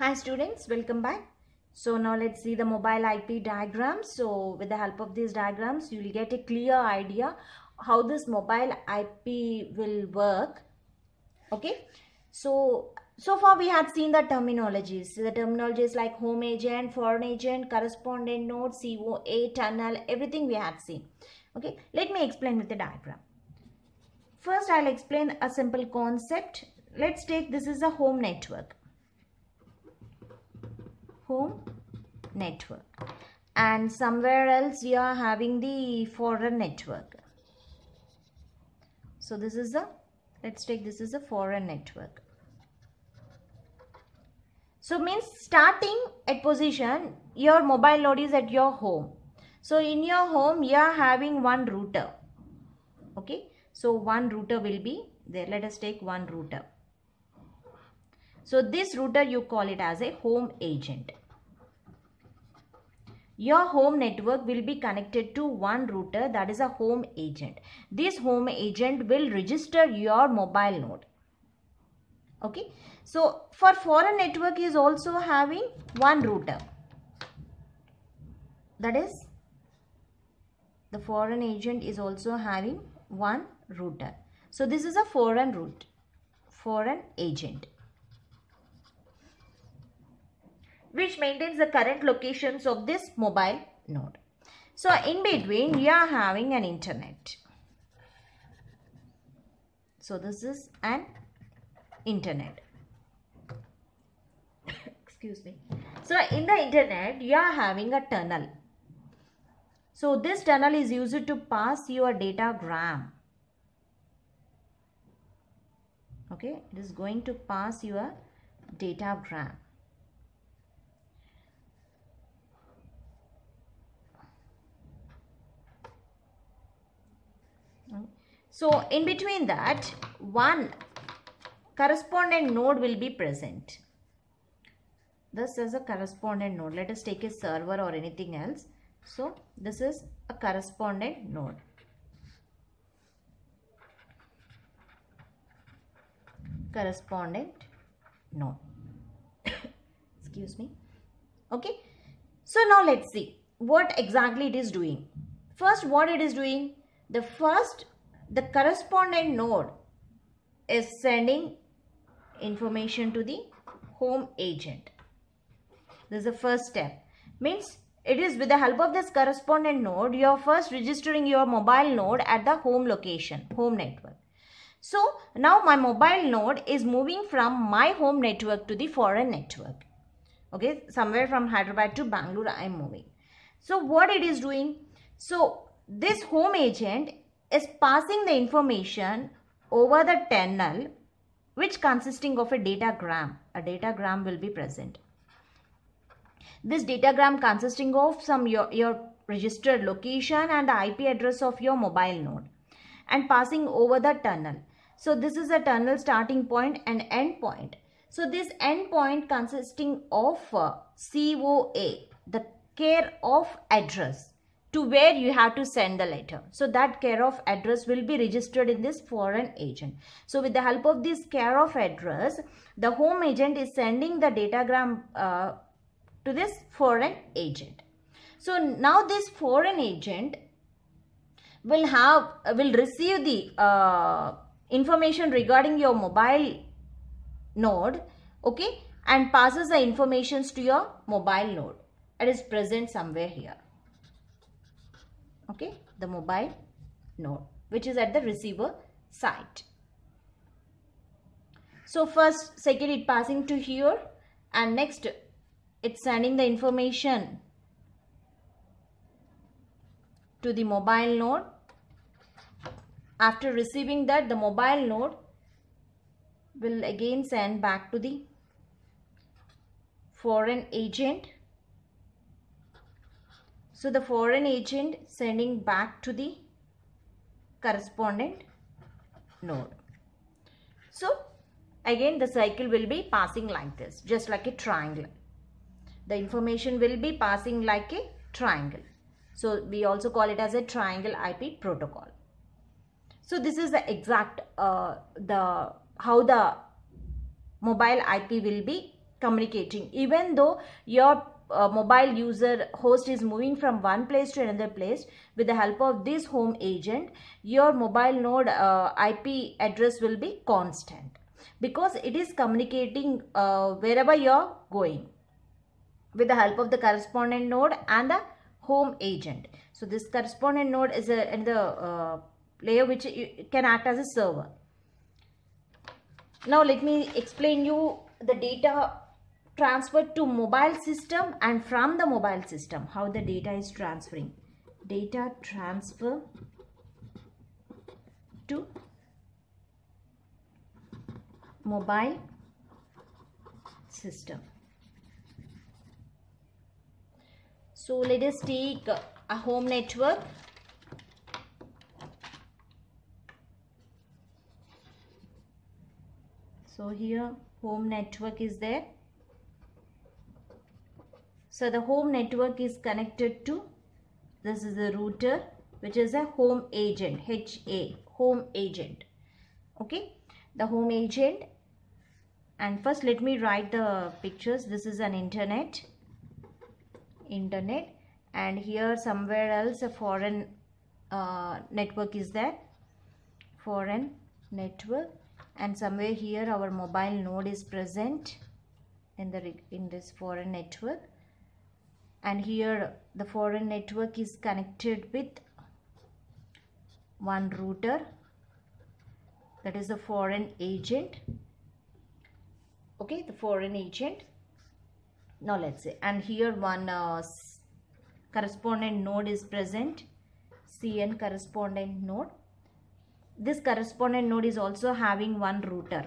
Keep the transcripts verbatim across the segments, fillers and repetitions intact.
Hi students, welcome back. So now let's see the mobile I P diagram. So with the help of these diagrams, you will get a clear idea how this mobile I P will work. Okay. So, so far we had seen the terminologies. The terminologies like home agent, foreign agent, correspondent node, C O A, tunnel, everything we had seen. Okay. Let me explain with the diagram. First, I'll explain a simple concept. Let's take this is a home network. Home network, and somewhere else you are having the foreign network. So this is a, let's take this is a foreign network. So means starting at position, your mobile node is at your home. So in your home you are having one router. Okay, so one router will be there. Let us take one router. So this router you call it as a home agent. Your home network will be connected to one router, that is a home agent. This home agent will register your mobile node. Okay. So for foreign network is also having one router. That is, the foreign agent is also having one router. So this is a foreign route, foreign agent, which maintains the current locations of this mobile node. So in between you are having an internet. So this is an internet. Excuse me. So in the internet you are having a tunnel. So this tunnel is used to pass your datagram. Okay, it is going to pass your datagram. So in between that, one correspondent node will be present. This is a correspondent node. Let us take a server or anything else. So this is a correspondent node. Correspondent node. Excuse me. Okay. So now let's see what exactly it is doing. First, what it is doing. The first, the correspondent node is sending information to the home agent. This is the first step. Means it is with the help of this correspondent node, you are first registering your mobile node at the home location, home network. So now my mobile node is moving from my home network to the foreign network. Okay, somewhere from Hyderabad to Bangalore I am moving. So what it is doing? So this home agent is passing the information over the tunnel, which consisting of a datagram. A datagram will be present. This datagram consisting of some your, your registered location and the I P address of your mobile node, and passing over the tunnel. So this is a tunnel starting point and end point. So this end point consisting of uh, C O A, the care of address, to where you have to send the letter. So that care of address will be registered in this foreign agent. So with the help of this care of address, the home agent is sending the datagram uh, to this foreign agent. So now this foreign agent will have uh, will receive the uh, information regarding your mobile node, okay, and passes the informations to your mobile node. It is present somewhere here. Okay, the mobile node, which is at the receiver side. So first, second, it passing to here, and next it's sending the information to the mobile node. After receiving that, the mobile node will again send back to the foreign agent. So the foreign agent sending back to the correspondent node. So again the cycle will be passing like this, just like a triangle. The information will be passing like a triangle. So we also call it as a triangle I P protocol. So this is the exact uh, the how the mobile I P will be communicating. Even though your uh, mobile user host is moving from one place to another place, with the help of this home agent, your mobile node uh, I P address will be constant, because it is communicating uh, wherever you're going with the help of the correspondent node and the home agent. So this correspondent node is a, in the uh, layer which can act as a server. Now let me explain you the data transferred to mobile system, and from the mobile system how the data is transferring. Data transfer to mobile system. So let us take a home network. So here home network is there. So the home network is connected to, this is the router, which is a home agent, H A, home agent. Okay, the home agent. And first let me write the pictures. This is an internet, internet, and here somewhere else a foreign uh, network is there, foreign network, and somewhere here our mobile node is present in the in this foreign network. And here the foreign network is connected with one router, that is the foreign agent. Okay, the foreign agent. Now let's say, and here one uh, correspondent node is present, C N correspondent node. This correspondent node is also having one router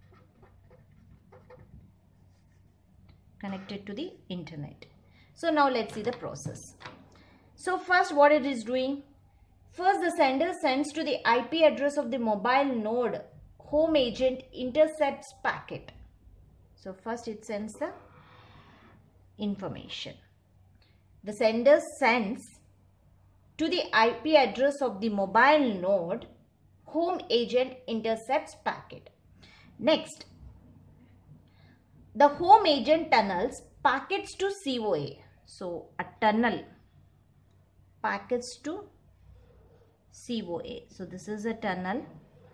connected to the internet. So now let's see the process. So first what it is doing, first the sender sends to the I P address of the mobile node, home agent intercepts packet. So first it sends the information. The sender sends to the I P address of the mobile node, home agent intercepts packet. Next, the home agent tunnels packets to C O A. So a tunnel packets to C O A. So this is a tunnel.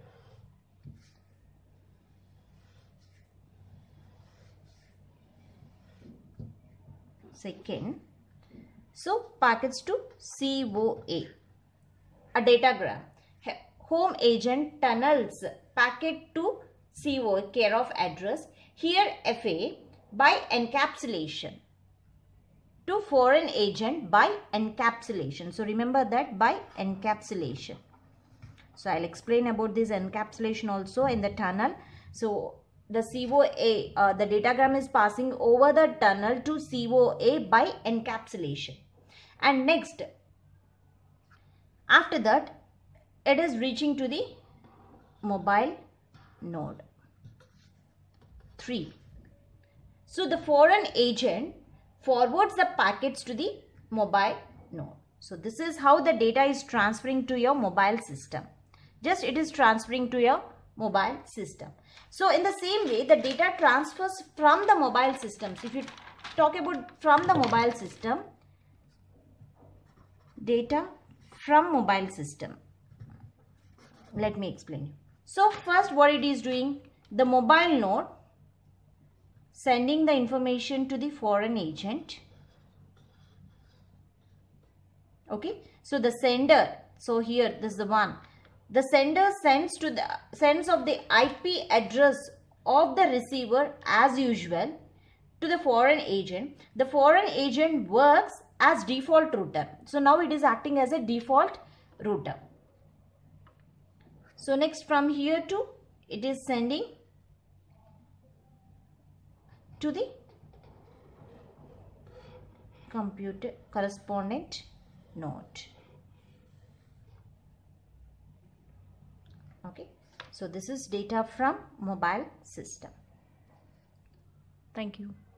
Second, so packets to C O A. A datagram. Home agent tunnels packet to C O A, care of address. Here F A by encapsulation to foreign agent by encapsulation. So remember that, by encapsulation. So I'll explain about this encapsulation also in the tunnel. So the C O A, uh, the datagram is passing over the tunnel to C O A by encapsulation. And next, after that, it is reaching to the mobile node. Three. So the foreign agent forwards the packets to the mobile node. So this is how the data is transferring to your mobile system. Just it is transferring to your mobile system. So in the same way, the data transfers from the mobile systems. If you talk about from the mobile system, data from mobile system. Let me explain. So first what it is doing, the mobile node sending the information to the foreign agent. Okay, so the sender, so here this is the one, the sender sends to the sends of the I P address of the receiver as usual to the foreign agent. The foreign agent works as default router. So now it is acting as a default router. So next, from here to it is sending to the computer correspondent node. Okay, so this is data from mobile system. Thank you.